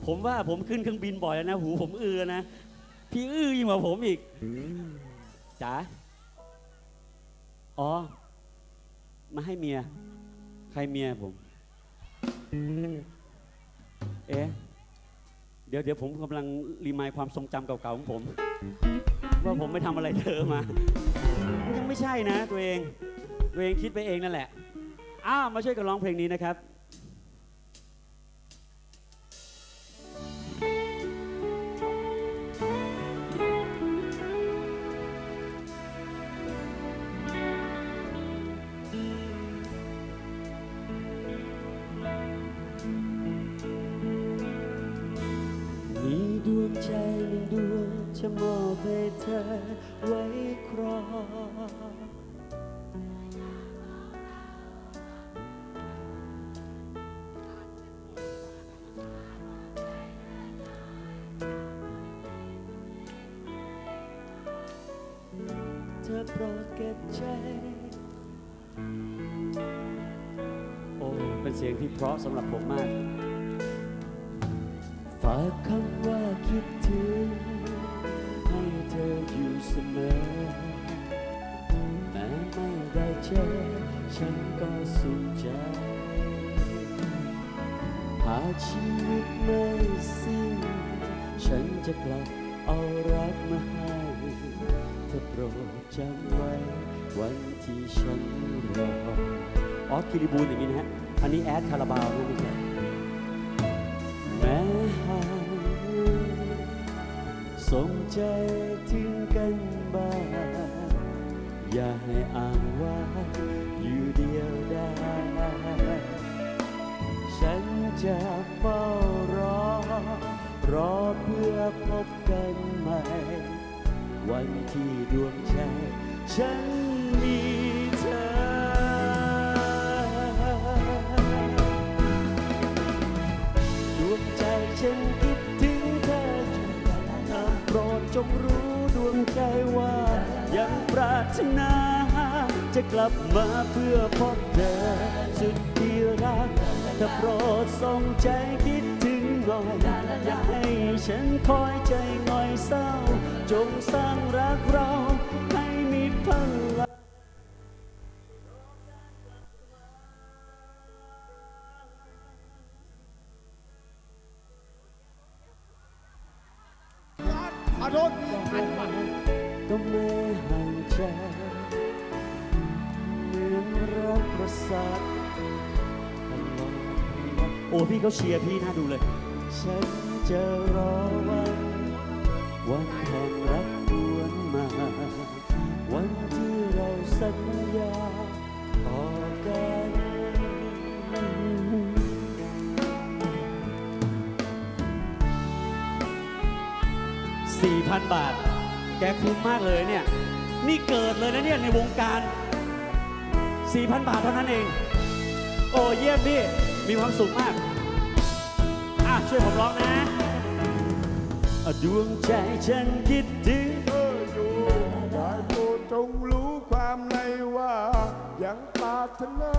ผมว่าผมขึ้นเครื่องบินบ่อยแล้วนะหูผมนะพี่ยิ่งกว่าผมอีกจ๋าอ๋อมาให้เมียใครเมียผมเดี๋ยวผมกำลังรีมายความทรงจำเก่าๆของผมว่าผมไม่ทำอะไรเธอมายังไม่ใช่นะตัวเองคิดไปเองนั่นแหละมาช่วยกันร้องเพลงนี้นะครับมีดวงใจหนึ่งดวงจะมอบให้เธอไว้ครองเธอโปรดเก็บใจโอ้เป็นเสียงที่เพราะสำหรับผมมากฝากคำว่าคิดถึงให้เธออยู่เสมอแม้ไม่ได้เจอฉันก็สุขใจหากชีวิตไม่สิ้นฉันจะกลับเอารักมาให้เธอโปรดจำไว้วันที่ฉันรอออสคิริบูลอย่างนี้นะฮะอันนี้แอดคาราบาวนะไม่ใช่แม้ห่างส่งใจถึงกันบ้างอย่าให้อ้างว่าอยู่เดียวได้ฉันจะเฝ้ารอเพื่อพบกันใหม่วันที่ดวงใจฉันมีเธอดวงใจฉันคิดถึงเธออยู่โปรดจงรู้ดวงใจว่ายังปรารถนาจะกลับมาเพื่อพบเธอสุดที่รักถ้าโปรดส่งใจคิดถึงหน่อยอย่าให้ฉันคอยใจหน่อยเศร้าจงสร้างรักเราให้มีพลังขอโทษก็ไม่ห่างใจเหมือนรักประสาทโอ้พี่เขาเชียร์พี่น่าดูเลยฉันจะรอวันแห่งรักหวนมาวันที่เราสัญญาต่อกัน4,000 บาทแกคุ้มมากเลยเนี่ยนี่เกิดเลยนะเนี่ยในวงการ 4,000 บาทเท่านั้นเองโอ้เยี่ยมพี่มีความสุขมากช่วยผมร้องนะดวงใจฉันคิดถึงเธออยู่ได้โปรดจงรู้ความในว่ายังปรารถนา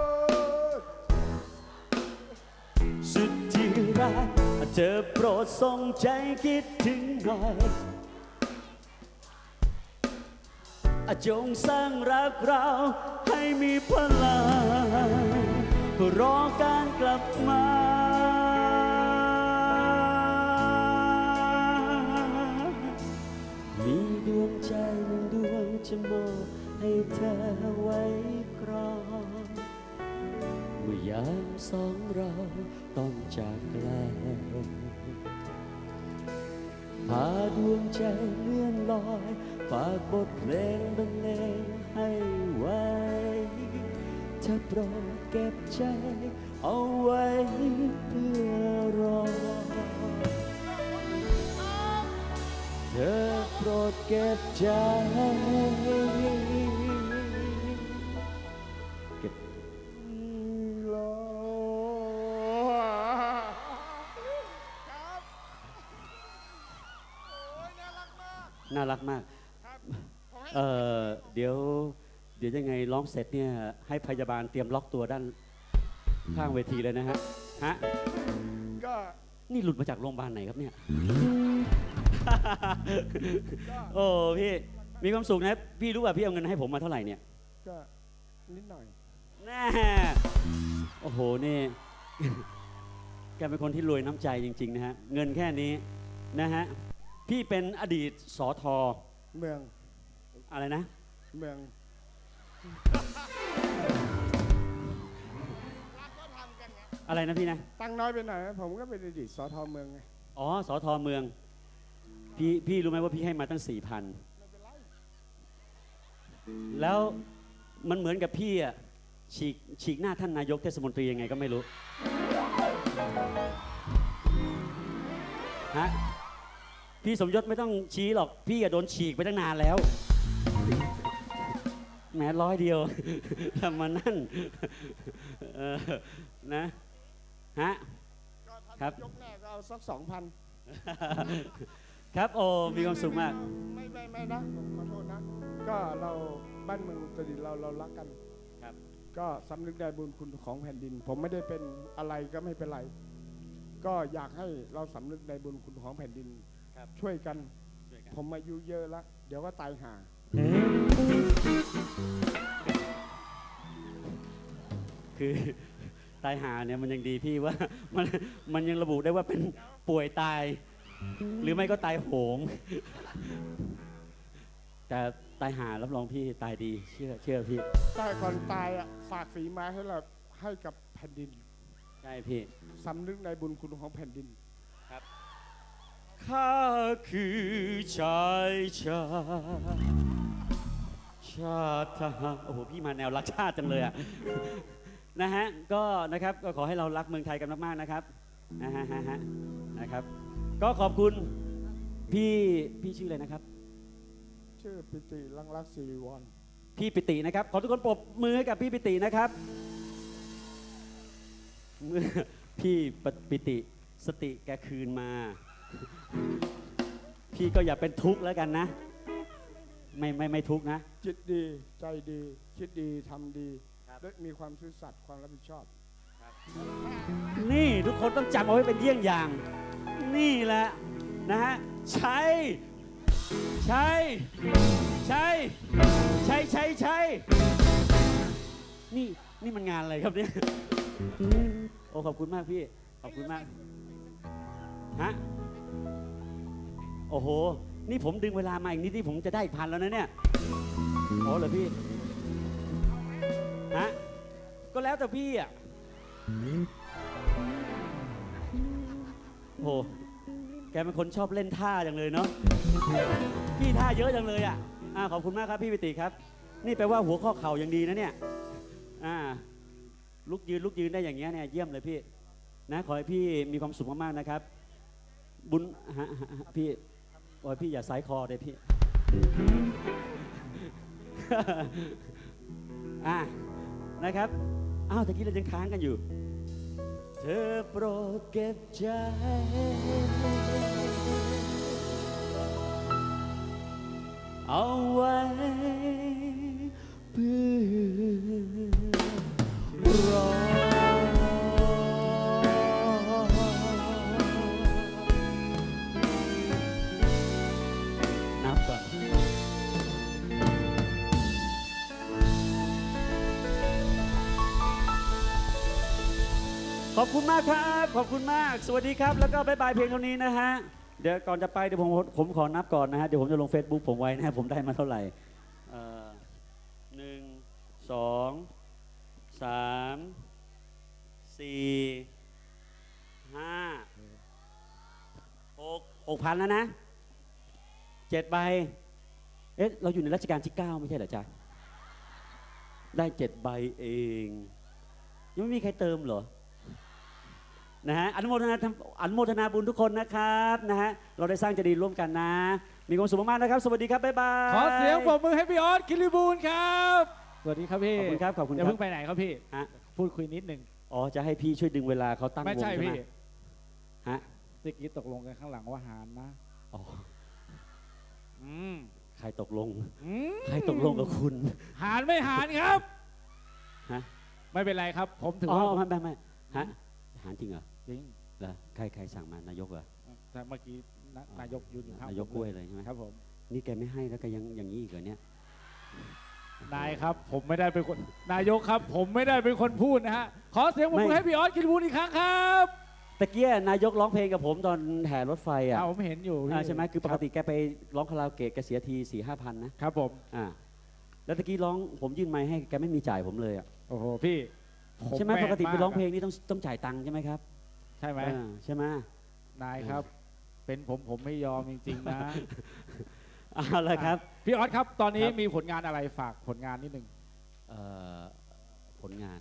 สุดที่รักเธอโปรดส่งใจคิดถึงหน่อยจงสร้างรักเราให้มีพลังรอการกลับมามีดวงใจหนึ่งดวงจะมอบให้เธอไว้ครองเมื่อยามสองเราต้องจากไกลพาดวงใจเลื่อนลอยฝากบทเพลงบรรเลงให้ไว้เธอโปรดเก็บใจเอาไว้เพื่อรอเธอโปรดเก็บใจเก็บรอน่ารักมากเดี๋ยวยังไงร้องเสร็จเนี่ยให้พยาบาลเตรียมล็อกตัวด้านข้างเวทีเลยนะฮะก็นี่หลุดมาจากโรงพยาบาลไหนครับเนี่ย โอ้พี่มีความสุขนะพี่รู้ป่ะพี่เอาเงินให้ผมมาเท่าไหร่เนี่ยก็นิดหน่อยแน่โอ้โหนี่แกเป็นคนที่รวยน้ำใจจริงๆนะฮะเงินแค่นี้นะฮะพี่เป็นอดีตสท. เมืองอะไรนะเมืองอะไรนะพี่นะตังน้อยไปหน่อยผมก็เป็นอดีตสท.เมืองไงอ๋อสท.เมืองพี่รู้ไหมว่าพี่ให้มาตั้ง 4,000 แล้วมันเหมือนกับพี่อ่ะฉีกหน้าท่านนายกเทศมนตรียังไงก็ไม่รู้ฮะพี่สมยศไม่ต้องชี้หรอกพี่โดนฉีกไปตั้งนานแล้วแหม100 เดียวทำมานั่นนะฮะครับยกแรกเอาสัก 2,000 ครับโอ้มีความสุขมากไม่นะขอโทษนะก็เราบ้านเมืองอุตรดิตถ์เรารักกันครับก็สำนึกในบุญคุณของแผ่นดินผมไม่ได้เป็นอะไรก็ไม่เป็นไรก็อยากให้เราสำนึกในบุญคุณของแผ่นดินช่วยกันผมอายุเยอะแล้วเดี๋ยวก็ตายห่าคือตายห่าเนี่ยมันยังดีพี่ว่ามันยังระบุได้ว่าเป็นป่วยตายหรือไม่ก็ตายโหงแต่ตายห่ารับรองพี่ตายดีเชื่อพี่ตายก่อนตายอ่ะฝากฝีไม้ให้กับแผ่นดินใช่พี่สำนึกในบุญคุณของแผ่นดินครับข้าคือชายชาติทหารโอ้โหพี่มาแนวรักชาติจังเลยอ่ะนะฮะก็นะครับก็ขอให้เรารักเมืองไทยกันมากๆนะครับนะครับก็ขอบคุณพี่ชื่ออะไรนะครับชื่อปิติลังรักศิริวรพี่ปิตินะครับขอทุกคนปรบมือให้กับพี่ปิตินะครับเมื่อพี่ปิติสติแกคืนมาพี่ก็อย่าเป็นทุกข์แล้วกันนะไม่ทุกข์นะจิตดีใจดีคิดดีทำดีและมีความซื่อสัตย์ความรับผิดชอบนี่ทุกคนต้องจำเอาไว้เป็นเยี่ยงอย่างนี่แหละนะฮะใช่นี่มันงานอะไรครับเนี่ยโอ้ขอบคุณมากพี่ขอบคุณมากฮะโอ้โหนี่ผมดึงเวลามาอีกนิดที่ผมจะได้อีก1,000แล้วนะเนี่ยโอ้เหรอพี่ฮะก็แล้วแต่พี่อ่ะโอ้แกเป็นคนชอบเล่นท่าจังเลยเนาะพี่ท่าเยอะจังเลยอ่ะขอบคุณมากครับพี่ปิติครับนี่แปลว่าหัวข้อเข่ายังดีนะเนี่ยลุกยืนได้อย่างเงี้ยเนี่ยเยี่ยมเลยพี่นะขอให้พี่มีความสุขมากๆนะครับบุญพี่โอ้ยพี่อย่าสายคอเลยพี่นะครับตะกี้เรายังค้างกันอยู่เธอโปรดเก็บใจเอาไว้เพื่อรอนับก่อนขอบคุณมากครับขอบคุณมากสวัสดีครับแล้วก็บ๊ายบายเพียงเท่านี้นะฮะเดี๋ยวก่อนจะไปเดี๋ยวผมขอนับก่อนนะฮะเดี๋ยวผมจะลง Facebook ผมไว้นะฮะผมได้มาเท่าไหร่1 2 3 4 5 6,000แล้วนะ7 ใบเอ๊ะเราอยู่ในรัชกาลที่ 9ไม่ใช่เหรอจ๊ะได้7 ใบเองยังไม่มีใครเติมเหรอนะฮะอนุโมทนาบุญทุกคนนะครับนะฮะเราได้สร้างเจดีย์ร่วมกันนะมีความสุขมากๆนะครับสวัสดีครับบ๊ายบายขอเสียงปรบมือให้พี่ออสคิริบูลครับสวัสดีครับพี่ขอบคุณครับขอบคุณอย่าเพิ่งไปไหนครับพี่พูดคุยนิดนึงอ๋อจะให้พี่ช่วยดึงเวลาเขาตั้งวงไม่ใช่พี่ฮะเมื่อกี้ตกลงกันข้างหลังว่าหารนะอ๋อใครตกลงกับคุณหารไม่หารครับฮะไม่เป็นไรครับผมถือว่าไม่ฮะหารจริงเหรอจริงเหรอใครสั่งมานายกเหรอแต่เมื่อกี้นายกยืนอยู่ข้างนายกกล้วยเลยใช่ไหมครับผมนี่แกไม่ให้แล้วแกยังอย่างนี้อีกเหรอเนี่ยนายครับผมไม่ได้เป็นคนนายกครับ ผมไม่ได้เป็นคนพูดนะฮะขอเสียงปรบมือให้พี่ออสกิริบูลอีกครั้งครับตะเกียนายกร้องเพลงกับผมตอนแห่รถไฟอ่ะผมเห็นอยู่พี่ใช่ไหมคือปกติแกไปร้องคาราโอเกะแกเสียที4-5 พันนะครับผมแล้วตะกี้ร้องผมยื่นไมค์ให้แกไม่มีจ่ายผมเลยอ่ะโอ้โหพี่ผใช่ไหมแนปกติไปากร้องเพลงนี่ต้องจ่ายตังค์ใช่ไหมครับใช่ไหมใช่ไหมนายครับ เป็นผมไม่ยอมจริงๆนะเอาละครับพี่ออสครับตอนนี้ครับมีผลงานอะไรฝากผลงานนิดนึงผลงาน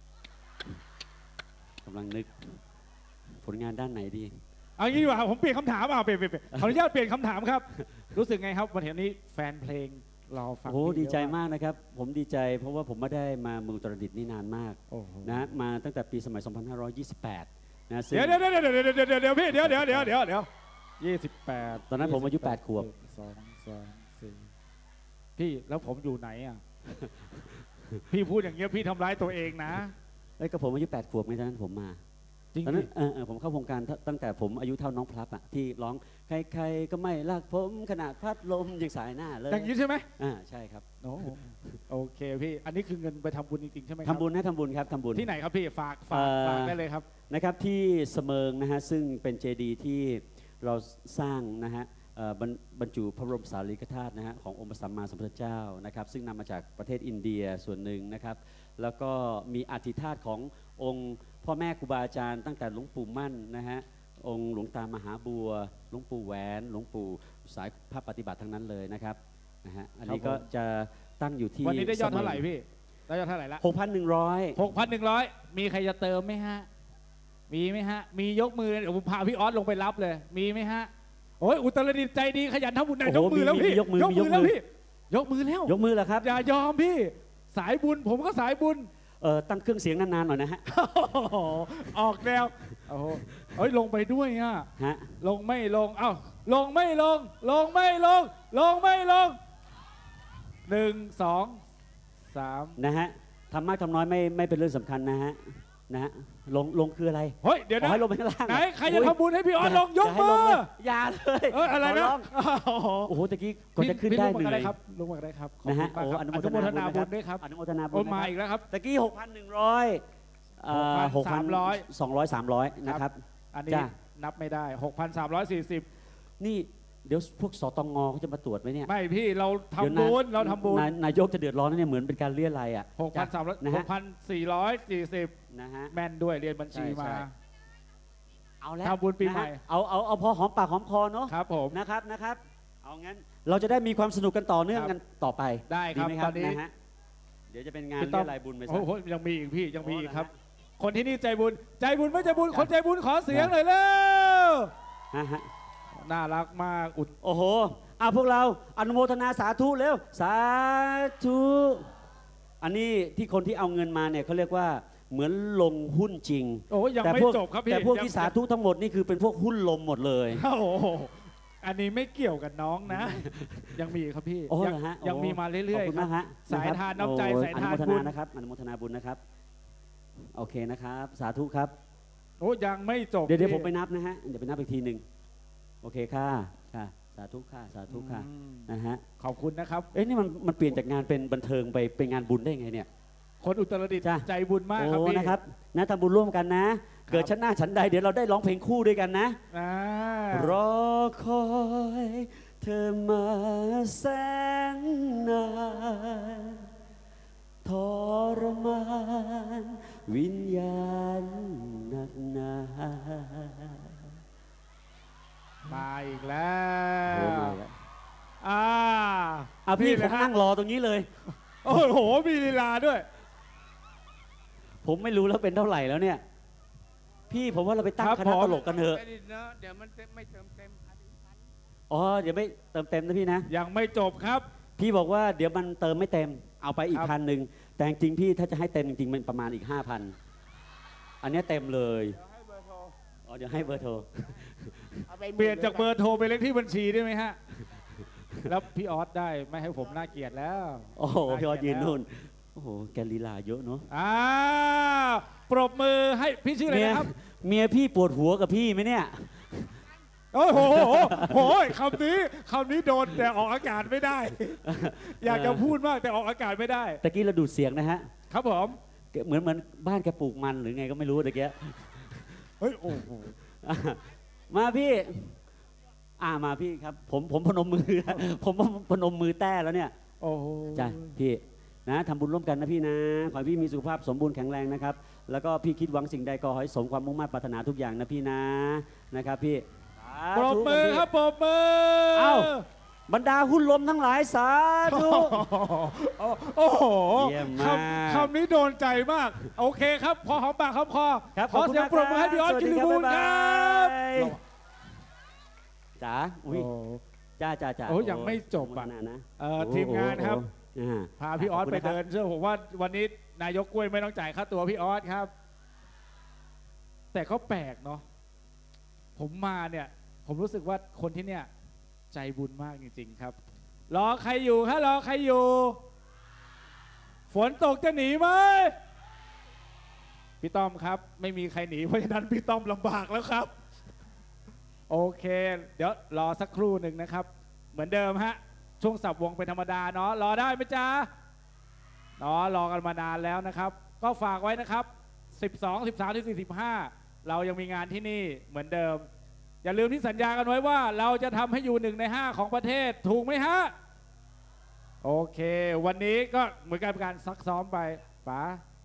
กำลังนึกผลงานด้านไหนดีเอางี้ดีกว่าผมเปลี่ยนคำถามเปลี่ยนขออนุญาตเปลี่ยนคำถามครับ รู้สึกไงครับวันนี้แฟนเพลงรอฟังโอ้พี่ดีใจเยอะมากนะครับผมดีใจเพราะว่าผมไม่ได้มาเมืองอุตรดิตถ์นี่นานมากโอ้โหนะมาตั้งแต่ปีสมัย 2528 นะซึ่งเดี๋ยวพี่เดี๋ยว28 ตอนนั้นผมอายุ8 ขวบ 4พี่แล้วผมอยู่ไหนอ่ะ พี่พูดอย่างเงี้ยพี่ทำร้ายตัวเองนะเอ้ยก็ผมอายุ8 ขวบไงตอนนั้นผมมาจริงตอนนั้พี่นผมเข้าโครงการตั้งแต่ผมอายุเท่าน้องพลับอ่ะที่ร้องใครๆก็ไม่รักผมขนาดพัดลมยังสายหน้าเลยอย่างนี้ใช่ไหมใช่ครับโอเคพี่อันนี้คือเงินไปทำบุญจริงๆใช่ไหมครับทำบุญนะทำบุญครับทำบุญที่ไหนครับพี่ฝากได้เลยครับนะครับที่เสมิงนะฮะซึ่งเป็นเจดีย์ที่เราสร้างนะฮะบรรจุพระบรมสารีริกธาตุนะฮะขององค์พระสัมมาสัมพุทธเจ้านะครับซึ่งนำมาจากประเทศอินเดียส่วนหนึ่งนะครับแล้วก็มีอธิธาตุขององค์พ่อแม่ครูบาอาจารย์ตั้งแต่หลวงปู่มั่นนะฮะองค์หลวงตามหาบัวหลวงปู่แหวนหลวงปู่สายพระปฏิบัติทั้งนั้นเลยนะครับนะฮะอันนี้ก็จะตั้งอยู่ที่วันนี้ได้ยอดเท่าไหร่พี่ได้ยอดเท่าไหร่ละ 6,100 6,100มีใครจะเติมไหมฮะมีไหมฮะมียกมือเดี๋ยวผมพาพี่ออสลงไปรับเลยมีไหมฮะโอ้ยอุตรดิตถ์ใจดีขยันทำบุญยกมือแล้วพี่ยกมือแล้วพี่ยกมือแล้วยกมือแล้วครับอย่ายอมพี่สายบุญผมก็สายบุญตั้งเครื่องเสียงนานๆหน่อยนะฮะออกแนวโอ้โหเฮ้ยลงไปด้วยอ่ะฮะลงไม่ลงเอ้าลงไม่ลงลงไม่ลงลงไม่ลง1 2 3 นะฮะทำมากทำน้อยไม่เป็นเรื่องสำคัญนะฮะลงคืออะไรเฮ้ยเดี๋ยวนะให้ลงไปข้างล่างไหนใครจะทำบุญให้พี่ออสลงยกมืออย่าเลยอะไรนะโอ้โหตะกี้ก่อนจะขึ้นได้เหนื่อยครับลงมาได้ครับนะฮะอนุโมทนาบุญด้วยครับอนุโมทนาบุโอ้ญมาอีกแล้วครับตะกี้ 6,100 6,200 300นะครับอันนี้จ้ะนับไม่ได้ 6,340 นี่เดี๋ยวพวกสตงเขาจะมาตรวจไหมเนี่ยไม่พี่เราทำบุญเราทำบุญนายกจะเดือดร้อนนะเนี่ยเหมือนเป็นการเลี่ยไรอ่ะ 6,440 นะฮะแม่นด้วยเรียนบัญชีมาเอาแล้วทำบุญปีใหม่เอาพอหอมปากหอมคอเนาะครับผมนะครับเอางั้นเราจะได้มีความสนุกกันต่อเนื่องกันต่อไปได้ครับไหมตอนนี้นะฮะเดี๋ยวจะเป็นงานเรียรายบุญไปซะโอ้โหยังมีอีกพี่ยังมีอีกครับโอ้คนที่นี่ใจบุญไม่ใจบุญคนใจบุญขอเสียงหน่อยเร็วฮะน่ารักมากโอ้โหพวกเราอนุโมทนาสาธุเร็วสาธุอันนี้ที่คนที่เอาเงินมาเนี่ยเขาเรียกว่าเหมือนลงหุ้นจริงโอ้ยังไม่จบครับพี่แต่พวกที่สาธุทั้งหมดนี่คือเป็นพวกหุ้นลมหมดเลยโอ้โหอันนี้ไม่เกี่ยวกับน้องนะ ยังมีครับพี่ ยังมีมาเรื่อยๆครับสายทานน้ำใจสายทานบุญนะครับอนุโมทนาบุญนะครับโอเคนะครับสาธุครับโอ้ยังไม่จบเดี๋ยวผมไปนับนะฮะเดี๋ยวไปนับอีกทีหนึ่งโอเคค่ะสาธุค่ะนะฮะขอบคุณนะครับนี่มันเปลี่ยนจากงานเป็นบันเทิงไปเป็นงานบุญได้ไงเนี่ยคนอุตรดิตถ์ใจบุญมากครับพี่นะครับนะทำบุญร่วมกันนะเกิดชั้นหน้าชั้นใดเดี๋ยวเราได้ร้องเพลงคู่ด้วยกันนะรอคอยเธอมาแสนนานทรมานวิญญาณหนักหนามาอีกแล้วพี่ผมนั่งรอตรงนี้เลยโอ้โหมีลีลาด้วยผมไม่รู้แล้วเป็นเท่าไหร่แล้วเนี่ยพี่ผมว่าเราไปตั้งคณะตลกกันเถอะเดี๋ยวมันไม่เติมเต็มเดี๋ยวไม่เติมเต็มนะพี่นะยังไม่จบครับพี่บอกว่าเดี๋ยวมันเติมไม่เต็มเอาไปอีก1,000แต่จริงพี่ถ้าจะให้เต็มจริงมันประมาณอีก5,000อันนี้เต็มเลยเดี๋ยวให้เบอร์โทรเปลี่ยนจากเบอร์โทรไปเลขที่บัญชีได้ไหมฮะแล้วพี่ออสได้ไม่ให้ผมน่าเกลียดแล้วโอ้โหพี่ออสยืนนู่นโอ้โหแกลีลาเยอะเนาะปรบมือให้พี่ชื่ออะไรนะครับเมียพี่ปวดหัวกับพี่ไหมเนี่ยโอ้โหคำนี้โดนแต่ออกอากาศไม่ได้ อยากจะพูดมากแต่ออกอากาศไม่ได้ตะกี้เราดูดเสียงนะฮะครับผมเหมือนบ้านแกปลูกมันหรือไงก็ไม่รู้ตะกี้เฮ้ยโอ้โหมาพี่มาพี่ครับผมพนมมือ ผมพนมมือแต้แล้วเนี่ยโอ้โหจ้ะพี่นะทำบุญร่วมกันนะพี่นะขอให้พี่มีสุขภาพสมบูรณ์แข็งแรงนะครับแล้วก็พี่คิดหวังสิ่งใดก็ขอให้สมความมุ่งมั่นปรารถนาทุกอย่างนะพี่นะครับพี่ปรบมือครับปรบมือเอ้าบรรดาหุ้นลมทั้งหลายสาธุโอ้โหเยี่ยมมากคำนี้โดนใจมากโอเคครับพอหอมปากหอมคอครับขอเสียงปรบมือให้พี่ออสกิริบูลครับจ๋าอุ้ยจ้าโอ้ยังไม่จบอ่ะทีมงานครับพาพี่ออสไปเดินเชื่อผมว่าวันนี้นายกกล้วยไม่ต้องจ่ายค่าตัวพี่ออสครับแต่ก็แปลกเนาะผมมาเนี่ยผมรู้สึกว่าคนที่เนี่ยใจบุญมากจริงๆครับรอใครอยู่ฮะรอใครอยู่ฝนตกจะหนีไหมพี่ต้อมครับไม่มีใครหนีเพราะฉะนั้นพี่ต้อมลำบากแล้วครับโอเคเดี๋ยวรอสักครู่หนึ่งนะครับเหมือนเดิมฮะช่วงสับวงเป็นธรรมดาเนาะรอได้ไหมจ๊ะเนาะรอกันมานานแล้วนะครับก็ฝากไว้นะครับ12 13 14 15เรายังมีงานที่นี่เหมือนเดิมอย่าลืมที่สัญญากันไว้ว่าเราจะทำให้อยู่1 ใน 5ของประเทศถูกไหมฮะโอเควันนี้ก็เหมือนการซักซ้อมไปป๋า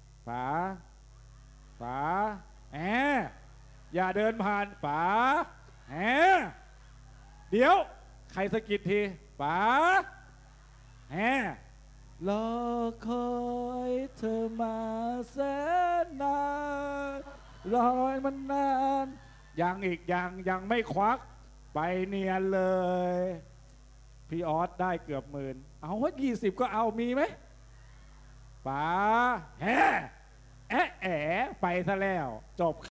อย่าเดินผ่านป๋าเดี๋ยวใครสะกิดทีป๋ารอคอยเธอมาแสนนานรอมันนานยังอีกยังไม่ควักไปเนียนเลยพี่ออสได้เกือบ10,000เอาว่า20ก็เอามีไหมป๋าไปซะแล้วจบ